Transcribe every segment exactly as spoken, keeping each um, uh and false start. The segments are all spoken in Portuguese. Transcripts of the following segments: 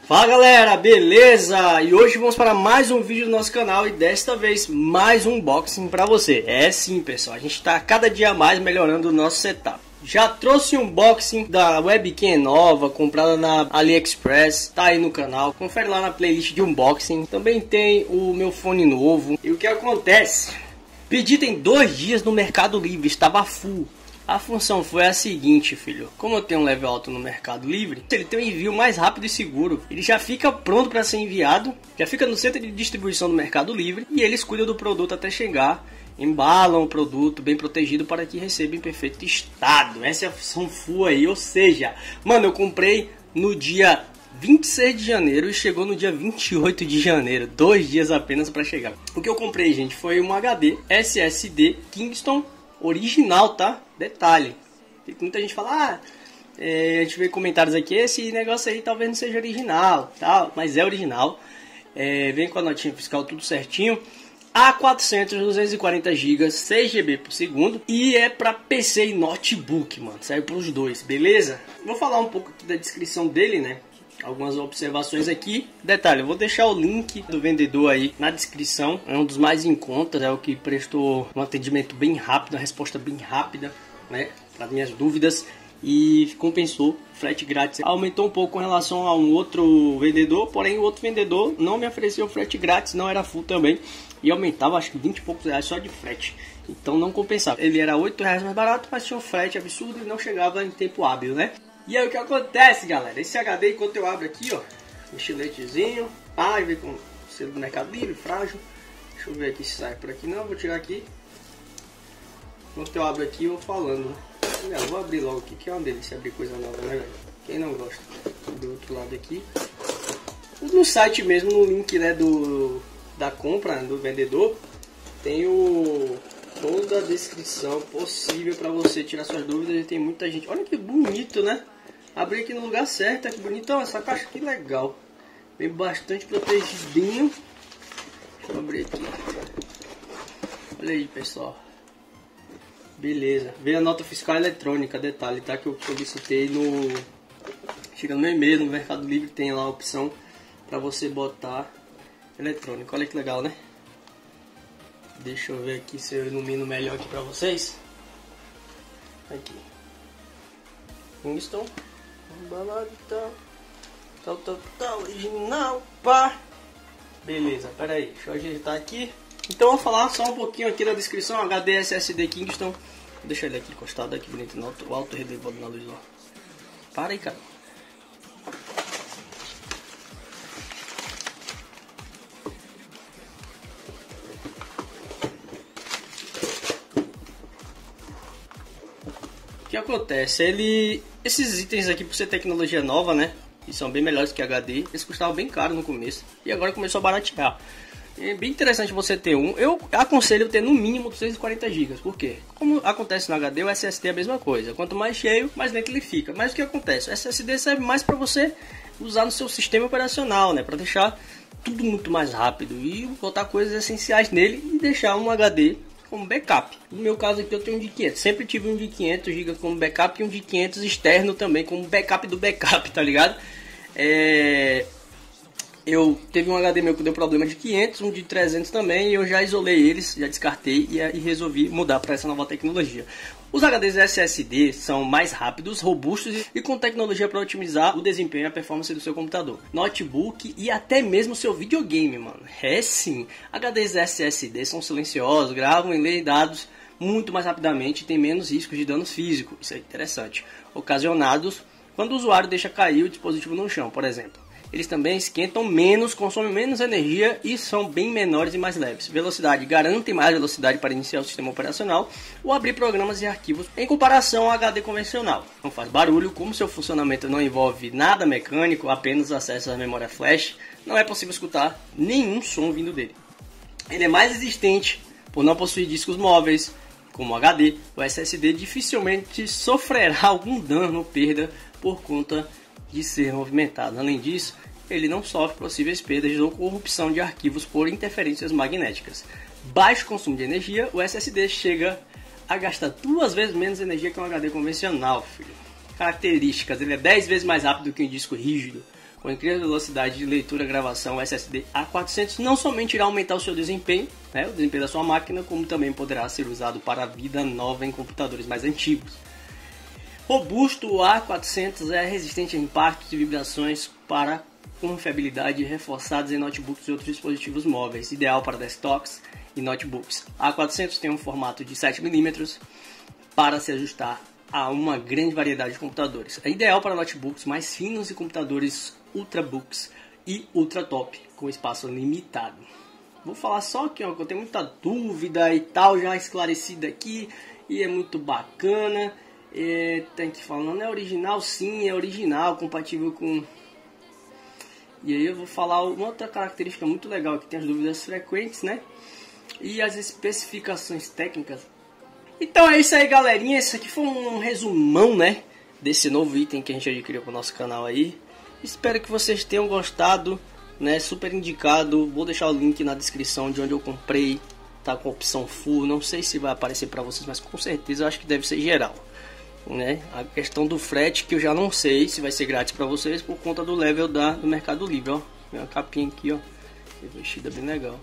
Fala galera, beleza? E hoje vamos para mais um vídeo do nosso canal e desta vez mais um unboxing para você. É sim pessoal, a gente está cada dia mais melhorando o nosso setup. Já trouxe um unboxing da webcam nova, comprada na AliExpress, tá aí no canal. Confere lá na playlist de unboxing. Também tem o meu fone novo. E o que acontece? Pedi tem dois dias no Mercado Livre, estava full. A função foi a seguinte, filho. Como eu tenho um level alto no Mercado Livre, ele tem um envio mais rápido e seguro. Ele já fica pronto para ser enviado, já fica no centro de distribuição do Mercado Livre e eles cuidam do produto até chegar, embalam o produto bem protegido para que receba em perfeito estado. Essa é a função full aí, ou seja, mano, eu comprei no dia vinte e seis de janeiro e chegou no dia vinte e oito de janeiro, dois dias apenas para chegar. O que eu comprei, gente, foi um H D S S D Kingston original, tá? Detalhe, tem muita gente fala, ah, é, a gente vê comentários aqui, esse negócio aí talvez não seja original, tal, mas é original. É, vem com a notinha fiscal tudo certinho. A quatrocentos, duzentos e quarenta gigas, seis gigabytes por segundo e é para P C e notebook, mano, serve para os dois, beleza? Vou falar um pouco aqui da descrição dele, né? Algumas observações aqui. Detalhe, eu vou deixar o link do vendedor aí na descrição. É um dos mais em conta, é o que prestou um atendimento bem rápido, uma resposta bem rápida, né, para minhas dúvidas, e compensou frete grátis. Aumentou um pouco com relação a um outro vendedor, porém o outro vendedor não me ofereceu frete grátis, não era full também, e aumentava acho que vinte e poucos reais só de frete. Então não compensava. Ele era oito reais mais barato, mas tinha um frete absurdo e não chegava em tempo hábil, né? E aí o que acontece, galera? Esse H D, enquanto eu abro aqui, ó, um estiletezinho, ah, vem com o selo do Mercado Livre, frágil. Deixa eu ver aqui se sai por aqui. Não, vou tirar aqui. Enquanto eu abro aqui, eu vou falando, né? Eu vou abrir logo aqui, que é uma delícia abrir coisa nova, né, velho? Quem não gosta? Do outro lado aqui. No site mesmo, no link, né, do, da compra, do vendedor, tem o... toda a descrição possível para você tirar suas dúvidas. E tem muita gente. Olha que bonito, né? Abri aqui no lugar certo. Que bonitão essa caixa, que legal. Vem bastante protegidinho. Deixa eu abrir aqui. Olha aí, pessoal. Beleza. Veio a nota fiscal eletrônica. Detalhe, tá? Que eu solicitei no... Chega no meu e-mail, no Mercado Livre. Tem lá a opção para você botar eletrônico. Olha que legal, né? Deixa eu ver aqui se eu ilumino melhor aqui pra vocês. Aqui. Kingston. Embalado e tal. Tal, tal, tal. Original. Pá. Beleza, pera aí. Deixa eu ajeitar aqui. Então eu vou falar só um pouquinho aqui da descrição. H D S S D Kingston. Deixa ele aqui encostado aqui bonito. No alto, alto relevado na luz lá. Para aí, cara. O que acontece? Ele, esses itens aqui, por ser tecnologia nova, né, e são bem melhores que H D, eles custavam bem caro no começo e agora começou a baratear. É bem interessante você ter um. Eu aconselho ter no mínimo duzentos e quarenta gigas. Por quê? Como acontece no H D, o S S D é a mesma coisa. Quanto mais cheio, mais lento ele fica. Mas o que acontece? O S S D serve mais para você usar no seu sistema operacional, né, para deixar tudo muito mais rápido e botar coisas essenciais nele e deixar um H D como backup. No meu caso aqui eu tenho um de quinhentos, sempre tive um de quinhentos gigas como backup e um de quinhentos externo também como backup do backup, tá ligado? É... Eu teve um H D meu que deu problema de quinhentos, um de trezentos também, e eu já isolei eles, já descartei e, e resolvi mudar para essa nova tecnologia. Os H Ds S S D são mais rápidos, robustos e com tecnologia para otimizar o desempenho e a performance do seu computador, notebook e até mesmo seu videogame, mano. É sim, H Ds S S D são silenciosos, gravam e leem dados muito mais rapidamente e tem menos riscos de danos físicos, isso é interessante, ocasionados quando o usuário deixa cair o dispositivo no chão, por exemplo. Eles também esquentam menos, consomem menos energia e são bem menores e mais leves. Velocidade, garantem mais velocidade para iniciar o sistema operacional ou abrir programas e arquivos em comparação ao H D convencional. Não faz barulho, como seu funcionamento não envolve nada mecânico, apenas acesso à memória flash, não é possível escutar nenhum som vindo dele. Ele é mais resistente por não possuir discos móveis, como o H D. O S S D dificilmente sofrerá algum dano ou perda por conta de ser movimentado. Além disso, ele não sofre possíveis perdas ou corrupção de arquivos por interferências magnéticas. Baixo consumo de energia, o S S D chega a gastar duas vezes menos energia que um H D convencional, filho. Características, ele é dez vezes mais rápido que um disco rígido, Com incrível velocidade de leitura e gravação, o S S D A quatrocentos não somente irá aumentar o seu desempenho, né, o desempenho da sua máquina, como também poderá ser usado para a vida nova em computadores mais antigos. Robusto, o A quatrocentos é resistente a impactos e vibrações para confiabilidade reforçados em notebooks e outros dispositivos móveis, ideal para desktops e notebooks. A quatrocentos tem um formato de sete milímetros para se ajustar a uma grande variedade de computadores. É ideal para notebooks mais finos e computadores ultrabooks e ultratop, com espaço limitado. Vou falar só aqui, ó, que eu tenho muita dúvida e tal, já esclarecida aqui, e é muito bacana. É, tem que falar, não é original? Sim, é original, compatível com... E aí eu vou falar uma outra característica muito legal, que tem as dúvidas frequentes, né? E as especificações técnicas. Então é isso aí, galerinha. Esse aqui foi um resumão, né, desse novo item que a gente adquiriu para o nosso canal aí. Espero que vocês tenham gostado, né? Super indicado. Vou deixar o link na descrição de onde eu comprei. Tá com a opção full. Não sei se vai aparecer para vocês, mas com certeza eu acho que deve ser geral, né? A questão do frete que eu já não sei se vai ser grátis para vocês por conta do level da, do Mercado Livre, ó. Tem uma capinha aqui, ó, revestida bem legal.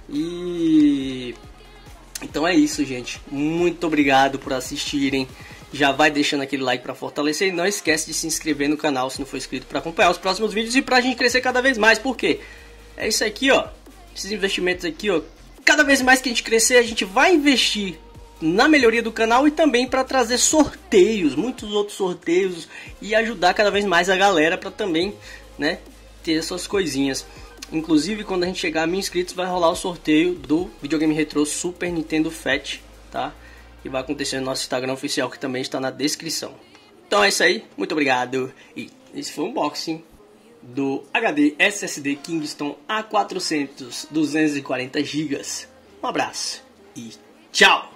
E então é isso, gente. Muito obrigado por assistirem. Já vai deixando aquele like para fortalecer e não esquece de se inscrever no canal se não for inscrito para acompanhar os próximos vídeos e pra gente crescer cada vez mais. Por quê? É isso aqui, ó. Esses investimentos aqui, ó. Cada vez mais que a gente crescer, a gente vai investir na melhoria do canal e também para trazer sorteios, muitos outros sorteios e ajudar cada vez mais a galera para também, né, ter essas coisinhas. Inclusive, quando a gente chegar a mil inscritos, vai rolar o sorteio do videogame retrô Super Nintendo Fat, tá? E vai acontecer no nosso Instagram oficial, que também está na descrição. Então é isso aí, muito obrigado. E esse foi o unboxing do H D S S D Kingston A quatrocentos duzentos e quarenta gigas. Um abraço e tchau!